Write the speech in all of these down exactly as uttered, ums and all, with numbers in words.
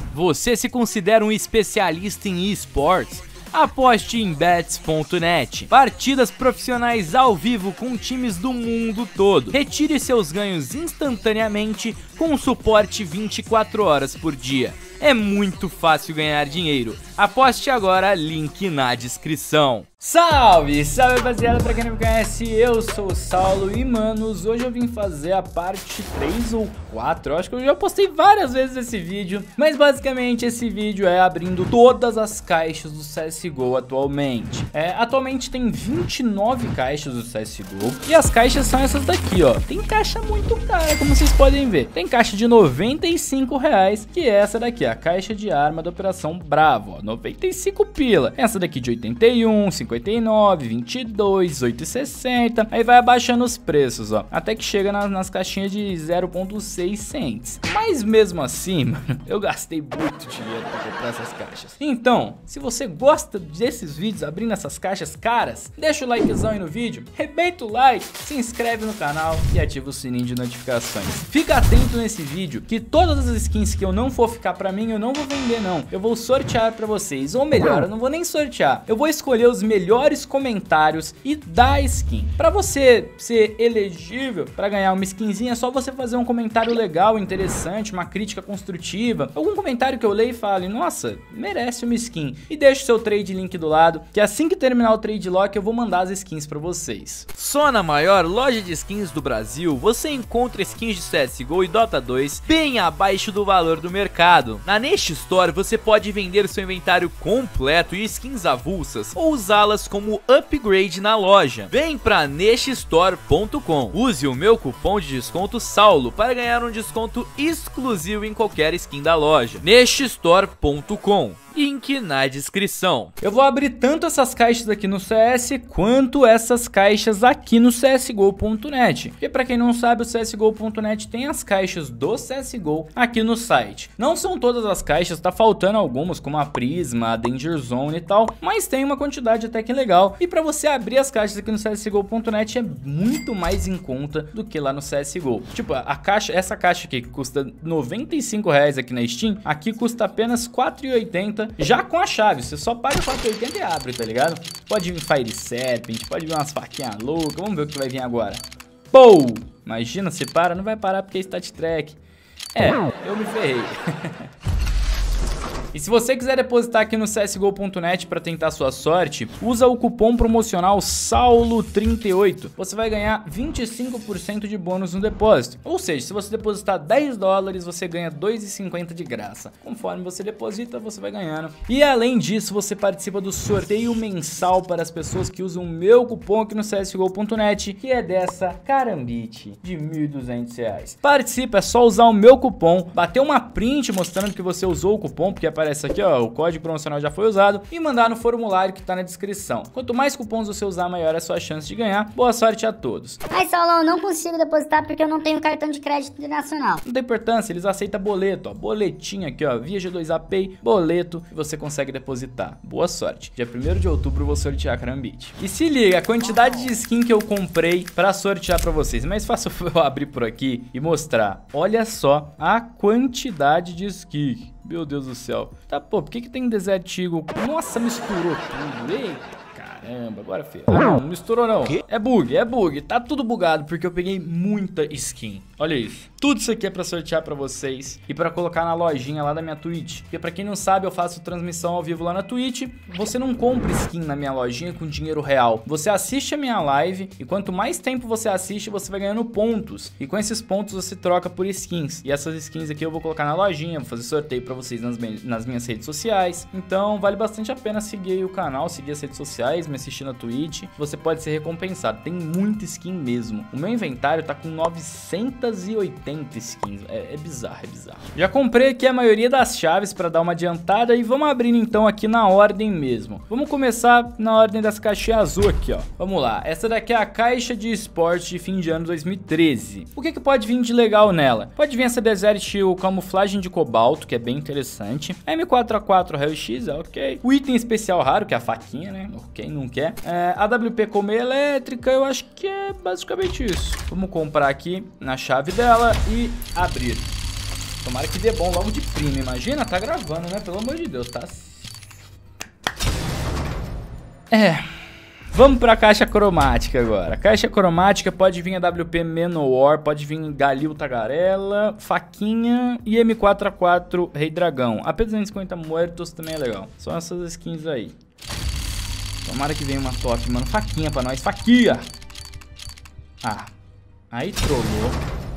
Você se considera um especialista em esportes? Aposte em bets ponto net. Partidas profissionais ao vivo com times do mundo todo. Retire seus ganhos instantaneamente com suporte vinte e quatro horas por dia. É muito fácil ganhar dinheiro. Aposte agora, link na descrição. Salve, salve rapaziada, pra quem não me conhece, eu sou o Saulo e manos, hoje eu vim fazer a parte três ou quatro, eu acho que eu já postei várias vezes esse vídeo, mas basicamente esse vídeo é abrindo todas as caixas do C S G O atualmente. É, atualmente tem vinte e nove caixas do C S G O e as caixas são essas daqui, ó. Tem caixa muito cara, como vocês podem ver. Tem caixa de noventa e cinco reais, que é essa daqui, a caixa de arma da Operação Bravo, ó, noventa e cinco pila. Essa daqui de oitenta e um, cinquenta e nove, vinte e dois, dezoito e sessenta, aí vai abaixando os preços, ó, até que chega nas, nas caixinhas de zero ponto seis cents. Mas mesmo assim, mano, eu gastei muito dinheiro pra comprar essas caixas. Então, se você gosta desses vídeos abrindo essas caixas caras, deixa o likezão aí no vídeo, rebenta o like, se inscreve no canal e ativa o sininho de notificações. Fica atento nesse vídeo que todas as skins que eu não for ficar pra mim, eu não vou vender não, eu vou sortear pra vocês, ou melhor, eu não vou nem sortear, eu vou escolher os melhores comentários e dar skin. Pra você ser elegível pra ganhar uma skinzinha, é só você fazer um comentário legal, interessante, uma crítica construtiva, algum comentário que eu leio e fale, nossa, merece uma skin, e deixe o seu trade link do lado, que assim que terminar o trade lock eu vou mandar as skins pra vocês. Só na maior loja de skins do Brasil, você encontra skins de C S G O e Dota dois bem abaixo do valor do mercado. Na Nest Store você pode vender seu inventário completo e skins avulsas, ou usá-las como upgrade na loja. Vem pra nest store ponto com. Use o meu cupom de desconto Saulo para ganhar um desconto exclusivo em qualquer skin da loja. nest store ponto com. Link na descrição. Eu vou abrir tanto essas caixas aqui no C S quanto essas caixas aqui no C S G O ponto net. Porque pra quem não sabe, o C S G O ponto net tem as caixas do C S G O aqui no site. Não são todas as caixas, tá faltando algumas como a Prisma, a Danger Zone e tal, mas tem uma quantidade até que legal. E pra você abrir as caixas aqui no C S G O ponto net é muito mais em conta do que lá no C S G O. Tipo, a caixa, essa caixa aqui que custa noventa e cinco reais aqui na Steam, aqui custa apenas quatro reais e oitenta centavos. Já com a chave, você só paga quatro reais e oitenta centavos e abre, tá ligado? Pode vir Fire Serpent, pode vir umas faquinhas loucas, vamos ver o que vai vir agora. Pou! Imagina, se para, não vai parar porque é Stat Track. É, eu me ferrei. E se você quiser depositar aqui no C S G O ponto net para tentar sua sorte, usa o cupom promocional Saulo trinta e oito. Você vai ganhar vinte e cinco por cento de bônus no depósito. Ou seja, se você depositar dez dólares, você ganha dois reais e cinquenta centavos de graça. Conforme você deposita, você vai ganhando. E além disso, você participa do sorteio mensal para as pessoas que usam o meu cupom aqui no C S G O ponto net, que é dessa carambite de mil e duzentos reais. Participa, é só usar o meu cupom, bater uma print mostrando que você usou o cupom, porque aparece aqui, ó, o código promocional já foi usado, e mandar no formulário que tá na descrição. Quanto mais cupons você usar, maior é a sua chance de ganhar. Boa sorte a todos. Mas, Saulo, eu não consigo depositar porque eu não tenho cartão de crédito internacional. Não tem importância, eles aceitam boleto, ó, boletinho aqui, ó, via G dois A Pay, boleto, e você consegue depositar. Boa sorte. Dia primeiro de outubro eu vou sortear Karambit. E se liga, a quantidade de skin que eu comprei pra sortear pra vocês. Mas faça eu abrir por aqui e mostrar. Olha só a quantidade de skin. Meu Deus do céu. Tá, pô, por que que tem Desert Eagle? Nossa, misturou tudo. Eita. Caramba, agora feio. Ah, não, não misturou não. É bug, é bug. Tá tudo bugado porque eu peguei muita skin. Olha isso. Tudo isso aqui é pra sortear pra vocês e pra colocar na lojinha lá da minha Twitch. Porque pra quem não sabe, eu faço transmissão ao vivo lá na Twitch. Você não compra skin na minha lojinha com dinheiro real. Você assiste a minha live e quanto mais tempo você assiste, você vai ganhando pontos. E com esses pontos você troca por skins. E essas skins aqui eu vou colocar na lojinha, vou fazer sorteio pra vocês nas, nas minhas redes sociais. Então vale bastante a pena seguir o canal, seguir as redes sociais, me assistir na Twitch. Você pode ser recompensado. Tem muita skin mesmo. O meu inventário tá com novecentas e oitenta skins. É, é bizarro, é bizarro. Já comprei aqui a maioria das chaves para dar uma adiantada e vamos abrindo então aqui na ordem mesmo. Vamos começar na ordem das caixinhas azul aqui, ó. Vamos lá. Essa daqui é a caixa de esporte de fim de ano dois mil e treze. O que que pode vir de legal nela? Pode vir essa Desert Eagle camuflagem de cobalto, que é bem interessante. M quatro A quatro Raio X, é ok. O item especial raro, que é a faquinha, né? Ok, não quer. É, A W P colmeia elétrica, eu acho que é basicamente isso. Vamos comprar aqui na chave dela e abrir. Tomara que dê bom logo de prima. Imagina, tá gravando, né? Pelo amor de Deus, tá? É. Vamos pra caixa cromática agora. Caixa cromática pode vir a W P Manowar, pode vir Galil Tagarela, Faquinha e M quatro A quatro Rei Dragão. A P duzentos e cinquenta Muertos também é legal. São essas skins aí. Tomara que venha uma top, mano. Faquinha pra nós. Faquinha! Ah. Aí trollou.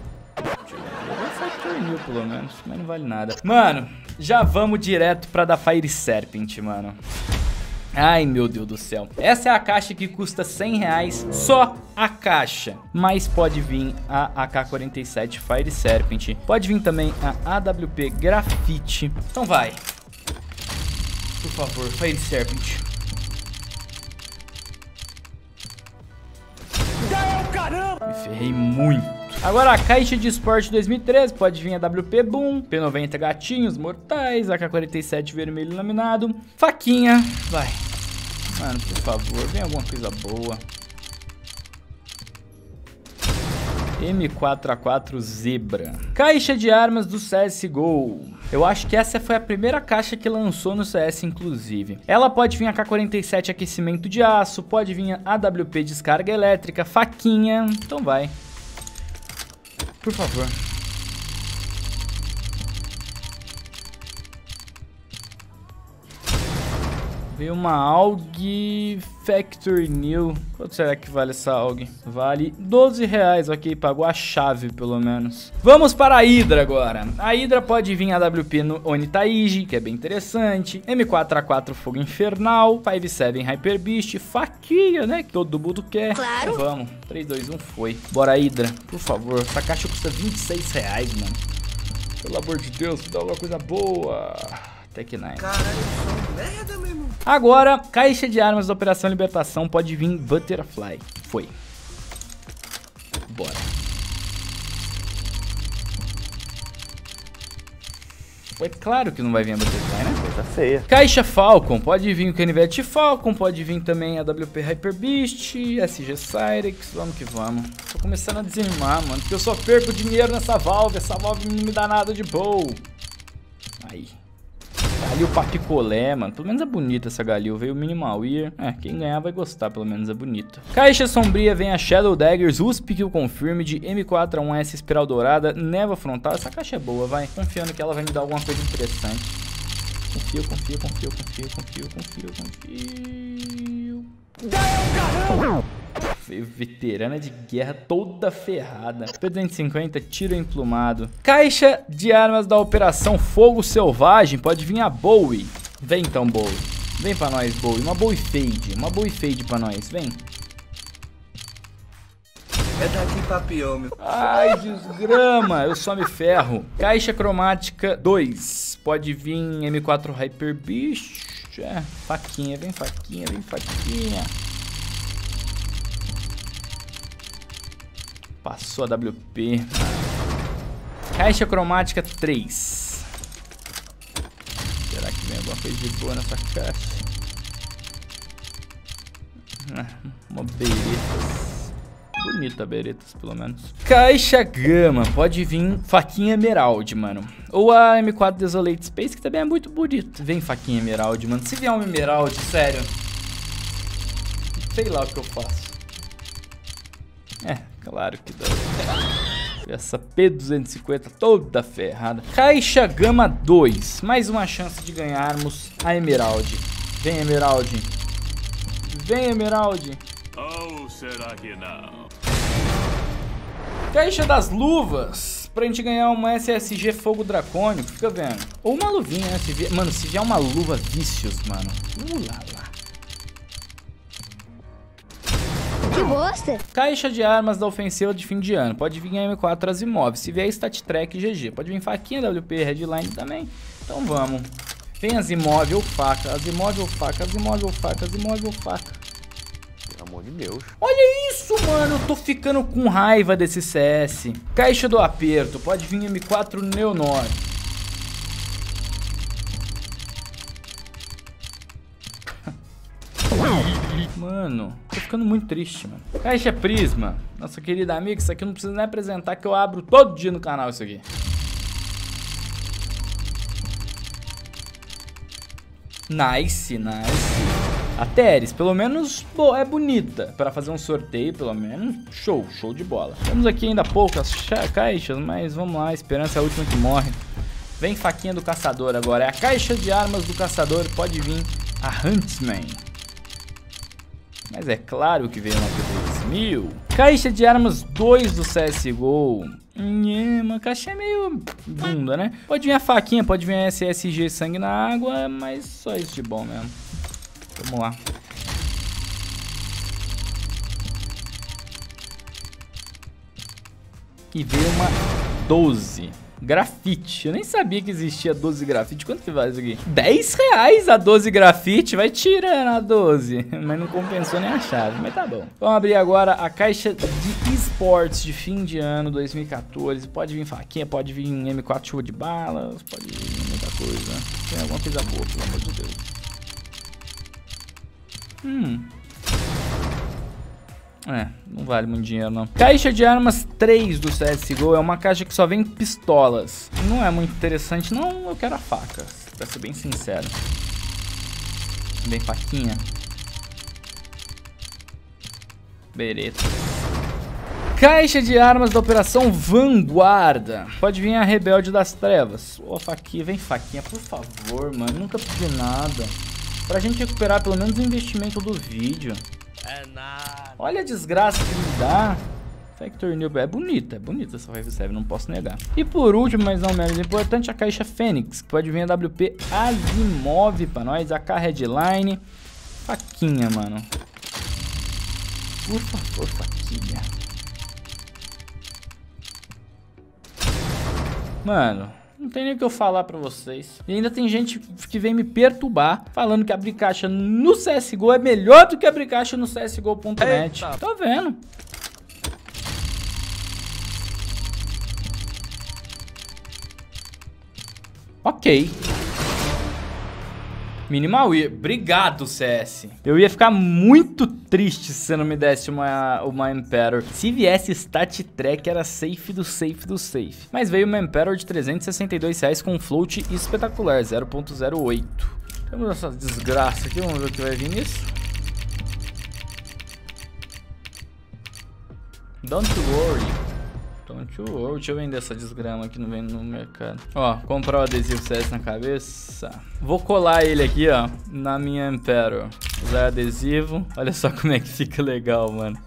Mil, pelo menos, mas não vale nada. Mano, já vamos direto pra da Fire Serpent, mano. Ai, meu Deus do céu. Essa é a caixa que custa cem reais, só a caixa. Mas pode vir a A K quarenta e sete Fire Serpent. Pode vir também a A W P Graffiti. Então vai. Por favor, Fire Serpent. Me ferrei muito. Agora a caixa de esporte dois mil e treze pode vir a W P Boom, P noventa Gatinhos Mortais, A K quarenta e sete Vermelho Laminado, Faquinha, vai. Mano, por favor, vem alguma coisa boa. M quatro A quatro Zebra. Caixa de armas do C S G O. Eu acho que essa foi a primeira caixa que lançou no C S, inclusive. Ela pode vir a A K quarenta e sete Aquecimento de Aço, pode vir a W P Descarga Elétrica, Faquinha, então vai. Por favor. Veio uma A U G Factory New. Quanto será que vale essa A U G? Vale doze reais, ok, pagou a chave pelo menos. Vamos para a Hydra agora. A Hydra pode vir a W P no Onitaiji, que é bem interessante. M quatro A quatro Fogo Infernal. cinco sete Hyper Beast. Faquinha, né, que todo mundo quer. Claro. Então vamos, três, dois, um, foi. Bora, Hydra, por favor. Essa caixa custa vinte e seis reais, mano. Pelo amor de Deus, dá alguma coisa boa. Tech nine. Caralho, eu sou merda, meu irmão. Agora, caixa de armas da Operação Libertação pode vir Butterfly. Foi. Bora. Foi claro que não vai vir a Butterfly, né? Coisa feia. Caixa Falcon, pode vir o Canivete Falcon, pode vir também a W P Hyper Beast, S G Cyrex, vamos que vamos. Tô começando a desanimar, mano, porque eu só perco dinheiro nessa Valve, essa Valve não me dá nada de boa. Aí. Galil Papicolé, mano. Pelo menos é bonita essa Galil. Veio o Minimal Ear. É, quem ganhar vai gostar, pelo menos é bonita. Caixa Sombria vem a Shadow Daggers, U S P Kill Confirmed, M quatro A um S Espiral Dourada, Neva Frontal. Essa caixa é boa, vai. Confiando que ela vai me dar alguma coisa interessante. Confio, confio, confio, confio, confio, confio, confio. Caramba! Veio veterana de guerra toda ferrada. P duzentos e cinquenta, tiro emplumado. Caixa de armas da Operação Fogo Selvagem. Pode vir a Bowie. Vem então, Bowie. Vem pra nós, Bowie. Uma Bowie Fade. Uma Bowie Fade pra nós. Vem. É daqui papião, meu. Ai, desgrama. Eu só me ferro. Caixa cromática dois. Pode vir M quatro Hyper Beast. É, faquinha. Vem faquinha, vem faquinha. Passou a W P. Caixa cromática três. Será que vem alguma coisa de boa nessa caixa? Ah, uma beretas. Bonita beretas, pelo menos. Caixa gama. Pode vir faquinha emerald, mano. Ou a M quatro Desolate Space, que também é muito bonito. Vem faquinha emerald, mano. Se vier um emerald, sério. Sei lá o que eu faço. É, claro que dá. Essa P duzentos e cinquenta toda ferrada. Caixa Gama dois. Mais uma chance de ganharmos a Emerald. Vem, Emerald. Vem, Emerald. Ou será que não? Caixa das luvas. Pra gente ganhar uma S S G Fogo Dracônico. Fica vendo. Ou uma luvinha, né? Se vier... Mano, se vier uma luva Vícios, mano. Uh lá lá. Que bosta! Caixa de armas da ofensiva de fim de ano. Pode vir a M quatro Asimov. Se vier Stat Track G G. Pode vir faquinha W P Headline também. Então vamos. Vem Asimov ou faca. Asimov ou faca. Asimov ou faca. Asimov ou faca. Pelo amor de Deus. Olha isso, mano. Eu tô ficando com raiva desse C S. Caixa do aperto. Pode vir M quatro Neonor. Mano, tô ficando muito triste, mano. Caixa Prisma. Nossa querida amiga, isso aqui eu não preciso nem apresentar, que eu abro todo dia no canal isso aqui. Nice, nice. A Teres, pelo menos, bo é bonita. Para fazer um sorteio, pelo menos, show, show de bola. Temos aqui ainda poucas caixas, mas vamos lá, a esperança é a última que morre. Vem faquinha do caçador agora. É a caixa de armas do caçador, pode vir a Huntsman. Mas é claro que veio uma três mil. Caixa de armas dois do C S G O. Nhê, uma caixa é meio bunda, né? Pode vir a faquinha, pode vir a S S G sangue na água, mas só isso de bom mesmo. Vamos lá. E veio uma doze. Grafite. Eu nem sabia que existia doze grafite. Quanto que vale isso aqui? dez reais a doze grafite. Vai tirando a doze. Mas não compensou nem a chave. Mas tá bom. Vamos abrir agora a caixa de esportes de fim de ano dois mil e quatorze. Pode vir faquinha, pode vir M quatro chuva de balas. Pode vir muita coisa. Tem alguma coisa boa, pelo amor de Deus. Hum... É, não vale muito dinheiro não. Caixa de armas três do C S G O é uma caixa que só vem pistolas. Não é muito interessante não, eu quero a faca, pra ser bem sincero. Bem faquinha. Bereta. Caixa de armas da Operação Vanguarda. Pode vir a Rebelde das Trevas. Ô, faquinha, vem faquinha, por favor, mano. Nunca pedi nada. Pra gente recuperar pelo menos o investimento do vídeo. É nada. Olha a desgraça que me dá. Factor New. É bonita, é bonita essa cinco sete, não posso negar. E por último, mas não menos importante, a caixa Fênix, que pode vir a W P Asimov pra nós. A K Headline. Faquinha, mano. Por favor, faquinha. Mano, não tem nem o que eu falar pra vocês. E ainda tem gente que vem me perturbar falando que abrir caixa no C S G O é melhor do que abrir caixa no C S G O ponto net. Tô vendo. Ok. Minimal, obrigado C S. Eu ia ficar muito triste se você não me desse uma, uma Emperor. Se viesse Stat Track era safe do safe do safe. Mas veio uma Emperor de trezentos e sessenta e dois reais com um float espetacular, zero ponto zero oito. Temos essa desgraça aqui, vamos ver o que vai vir nisso. Don't worry. Don't you worry. Deixa eu vender essa desgrama aqui no, no mercado. Ó, comprar o adesivo C S na cabeça. Vou colar ele aqui, ó, na minha Emperor. Usar adesivo. Olha só como é que fica legal, mano.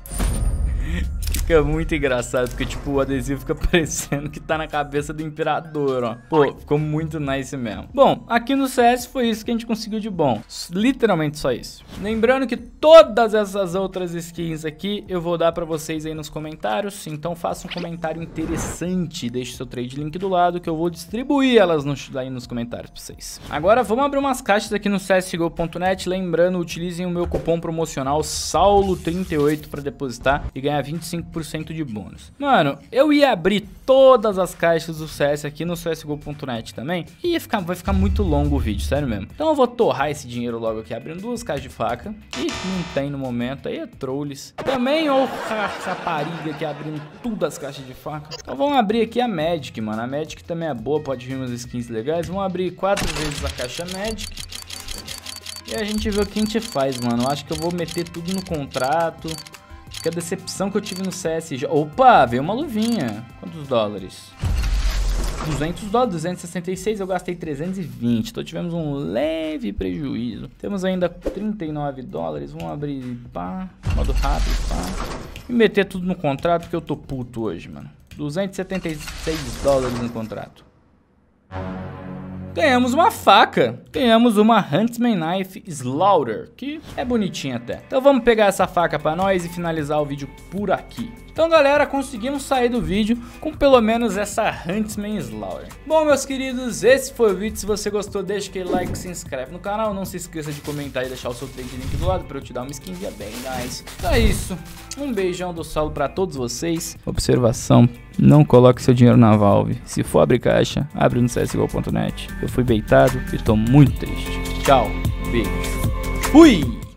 Fica muito engraçado, porque tipo, o adesivo fica parecendo que tá na cabeça do imperador, ó. Pô, ficou muito nice mesmo. Bom, aqui no C S foi isso que a gente conseguiu de bom. Literalmente só isso. Lembrando que todas essas outras skins aqui eu vou dar pra vocês aí nos comentários. Então faça um comentário interessante, deixe seu trade link do lado que eu vou distribuir elas no, aí nos comentários pra vocês. Agora vamos abrir umas caixas aqui no C S G O ponto net. Lembrando, utilizem o meu cupom promocional Saulo trinta e oito pra depositar e ganhar vinte e cinco por cento de bônus. Mano, eu ia abrir todas as caixas do C S aqui no C S G O ponto net também e ia ficar, vai ficar muito longo o vídeo, sério mesmo. Então eu vou torrar esse dinheiro logo aqui, abrindo duas caixas de faca. E não tem no momento, aí é trolls. Também, ó, rapariga aqui abrindo tudo as caixas de faca. Então vamos abrir aqui a Magic, mano. A Magic também é boa, pode vir umas skins legais. Vamos abrir quatro vezes a caixa Magic. E a gente vê o que a gente faz, mano. Eu acho que eu vou meter tudo no contrato. Que a decepção que eu tive no C S G O. Opa, veio uma luvinha. Quantos dólares? duzentos dólares, duzentos e sessenta e seis, eu gastei trezentos e vinte. Então tivemos um leve prejuízo. Temos ainda trinta e nove dólares. Vamos abrir, pá, modo rápido, pá. E meter tudo no contrato, porque eu tô puto hoje, mano. duzentos e setenta e seis dólares no contrato. Ganhamos uma faca, ganhamos uma Huntsman Knife Slaughter, que é bonitinha até. Então vamos pegar essa faca pra nós e finalizar o vídeo por aqui. Então galera, conseguimos sair do vídeo com pelo menos essa Huntsman Slaughter. Bom meus queridos, esse foi o vídeo. Se você gostou, deixa aquele like, se inscreve no canal. Não se esqueça de comentar e deixar o seu trade link do lado pra eu te dar uma skinzinha bem nice. Então é isso, um beijão do Saulo pra todos vocês. Observação, não coloque seu dinheiro na Valve. Se for abrir caixa, abre no C S G O ponto net. Eu fui baitado e tô muito triste. Tchau, beijo, fui!